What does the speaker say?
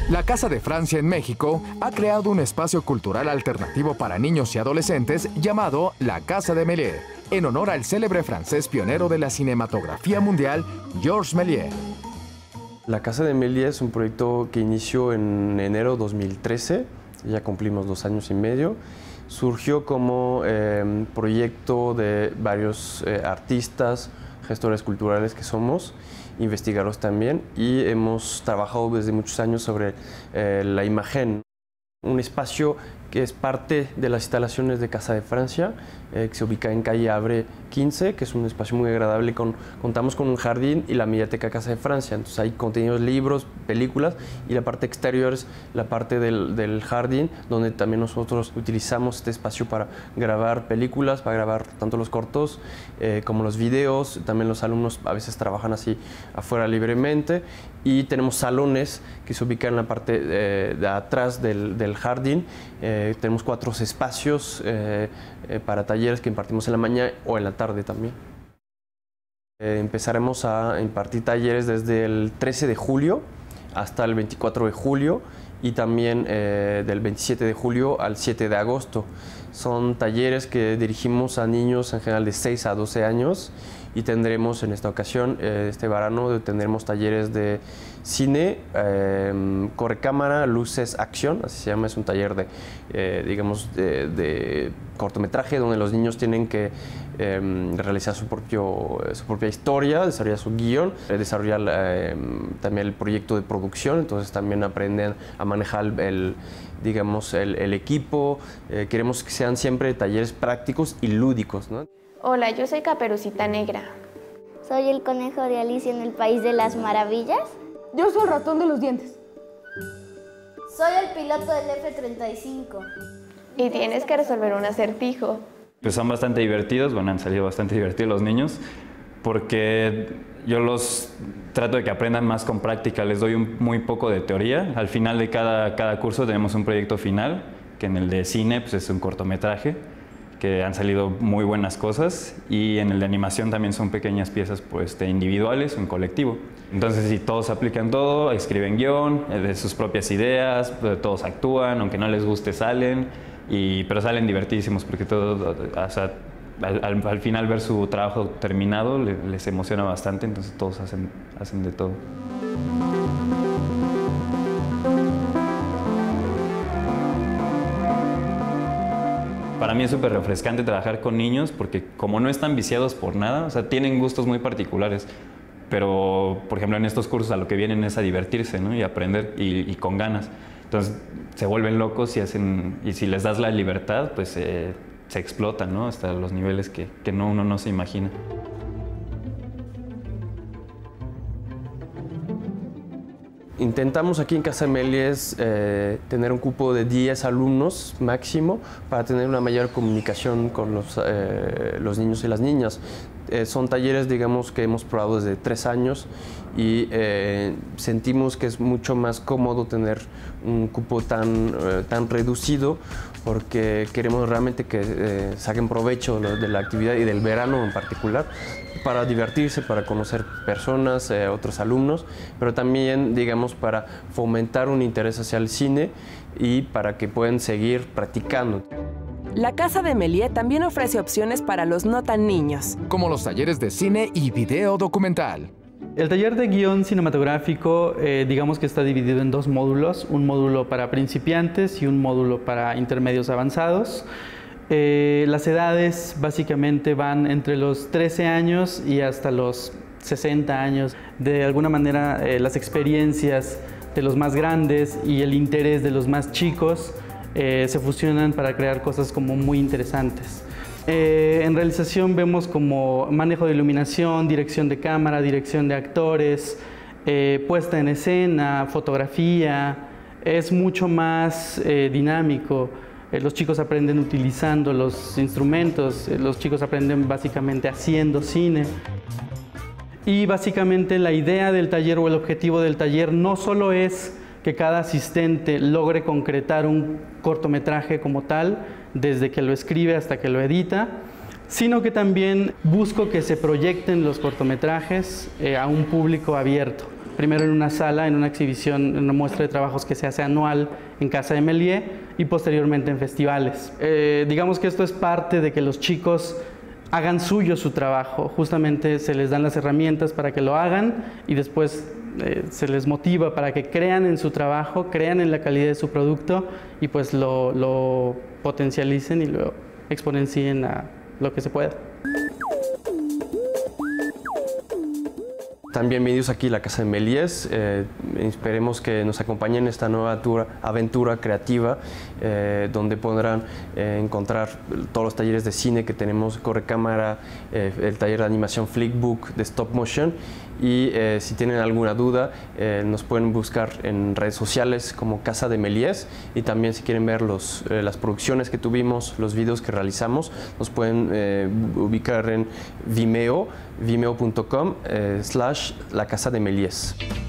La Casa de Francia en México ha creado un espacio cultural alternativo para niños y adolescentes llamado La Casa de Méliès, en honor al célebre francés pionero de la cinematografía mundial, Georges Méliès. La Casa de Méliès es un proyecto que inició en enero de 2013, ya cumplimos 2 años y medio. Surgió como proyecto de varios artistas, gestores culturales que somos, investigadores también, y hemos trabajado desde muchos años sobre la imagen. Un espacio que es parte de las instalaciones de Casa de Francia, que se ubica en calle Havre 15, que es un espacio muy agradable. Contamos con un jardín y la mediateca Casa de Francia. Entonces hay contenidos, libros, películas, y la parte exterior es la parte del jardín, donde también nosotros utilizamos este espacio para grabar películas, para grabar tanto los cortos como los videos. También los alumnos a veces trabajan así afuera libremente, y tenemos salones que se ubican en la parte de atrás del jardín. Tenemos 4 espacios para talleres que impartimos en la mañana o en la tarde también. Empezaremos a impartir talleres desde el 13 de julio hasta el 24 de julio y también del 27 de julio al 7 de agosto. Son talleres que dirigimos a niños en general de 6 a 12 años, y tendremos en esta ocasión, este verano, tendremos talleres de cine, correcámara, luces, acción, así se llama. Es un taller de cortometraje, donde los niños tienen que realizar su propia historia, desarrollar su guión, desarrollar también el proyecto de producción. Entonces también aprenden a manejar el equipo. Queremos que sean siempre talleres prácticos y lúdicos, ¿no? Hola, yo soy Caperucita Negra. Soy el conejo de Alicia en el País de las Maravillas. Yo soy el ratón de los dientes. Soy el piloto del F-35. Y tienes que resolver un acertijo. Pues son bastante divertidos, han salido bastante divertidos los niños, porque yo los trato de que aprendan más con práctica. Les doy muy poco de teoría. Al final de cada curso tenemos un proyecto final, que en el de cine pues es un cortometraje, que han salido muy buenas cosas, y en el de animación también son pequeñas piezas pues, individuales o en colectivo. Entonces, si todos aplican todo, escriben guión, de sus propias ideas, todos actúan, aunque no les guste salen, pero salen divertidísimos, porque todo, o sea, al final ver su trabajo terminado les emociona bastante, entonces todos hacen de todo. Para mí es súper refrescante trabajar con niños, porque como no están viciados por nada, o sea, tienen gustos muy particulares, pero por ejemplo en estos cursos a lo que vienen es a divertirse, ¿no? Y aprender y con ganas. Entonces se vuelven locos y si les das la libertad, pues se explotan, ¿no? Hasta los niveles que uno no se imagina. Intentamos aquí en Casa de Méliès tener un cupo de 10 alumnos máximo, para tener una mayor comunicación con los niños y las niñas. Son talleres, digamos, que hemos probado desde 3 años, y sentimos que es mucho más cómodo tener un cupo tan reducido, porque queremos realmente que saquen provecho de la actividad y del verano en particular, para divertirse, para conocer personas, otros alumnos, pero también, digamos, para fomentar un interés hacia el cine y para que puedan seguir practicando. La Casa de Méliès también ofrece opciones para los no tan niños, como los talleres de cine y video documental. El taller de guión cinematográfico, digamos que está dividido en 2 módulos, un módulo para principiantes y un módulo para intermedios avanzados. Las edades básicamente van entre los 13 años y hasta los 60 años. De alguna manera, las experiencias de los más grandes y el interés de los más chicos se fusionan para crear cosas como muy interesantes. En realización vemos como manejo de iluminación, dirección de cámara, dirección de actores, puesta en escena, fotografía. Es mucho más dinámico. Los chicos aprenden utilizando los instrumentos, los chicos aprenden básicamente haciendo cine. Y básicamente la idea del taller o el objetivo del taller no solo es que cada asistente logre concretar un cortometraje como tal, desde que lo escribe hasta que lo edita, sino que también busco que se proyecten los cortometrajes a un público abierto. primero en una sala, en una exhibición, en una muestra de trabajos que se hace anual en Casa de Méliès y posteriormente en festivales. Digamos que esto es parte de que los chicos hagan suyo su trabajo, justamente se les dan las herramientas para que lo hagan y después se les motiva para que crean en su trabajo, crean en la calidad de su producto y pues lo potencialicen y lo exponencien a lo que se pueda. También bienvenidos aquí a la Casa de Méliès. Esperemos que nos acompañen en esta nueva aventura creativa, donde podrán encontrar todos los talleres de cine que tenemos, Correcámara, el taller de animación Flickbook de Stop Motion. Y si tienen alguna duda, nos pueden buscar en redes sociales como Casa de Méliès. Y también si quieren ver las producciones que tuvimos, los videos que realizamos, nos pueden ubicar en Vimeo, vimeo.com/La Casa de Méliès.